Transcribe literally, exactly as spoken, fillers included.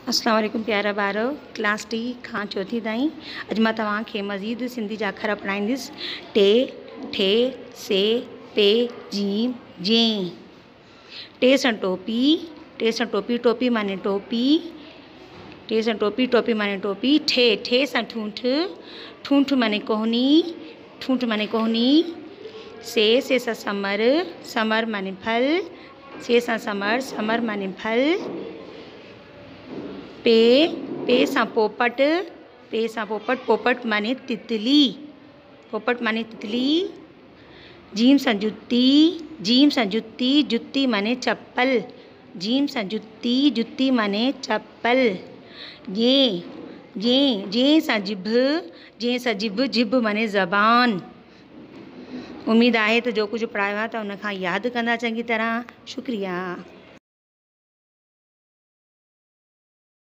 अस्सलाम वालेकुम प्यारा ॿारो। क्लास टी खां चौथी ताईं अॼु मां तव्हांखे मज़ीद सिंधी जा अखर पढ़ाईंदसि। टे, ठे, से, पे, जीम, जे। टे सां टोपी, टे सां टोपी, टोपी माने टोपी। टे सां टोपी, टोपी माने टोपी। ठे, ठे सां ठूंठ, ठूंठ माने कोहनी, ठूंठ माने कोहनी। से, से सां समर, समर माने फल, से सां समर, समर माने फल। पे, पे सां पोपट, पे सां पोपट, पोपट माने तितली, पोपट माने तितली। जीम सां जुत्ती, जीम सां जुत्ती, जुत्ती माने चप्पल, जीम सां जुत्ती, जुत्ती माने चप्पल। जे, जे, जे सां जिभ, जे सां जिभ, जिभ माने ज़बान। उम्मीद आहे त जो कुझु पढ़ायो आहे त उन खां यादि कंदा चङी तरह। शुक्रिया।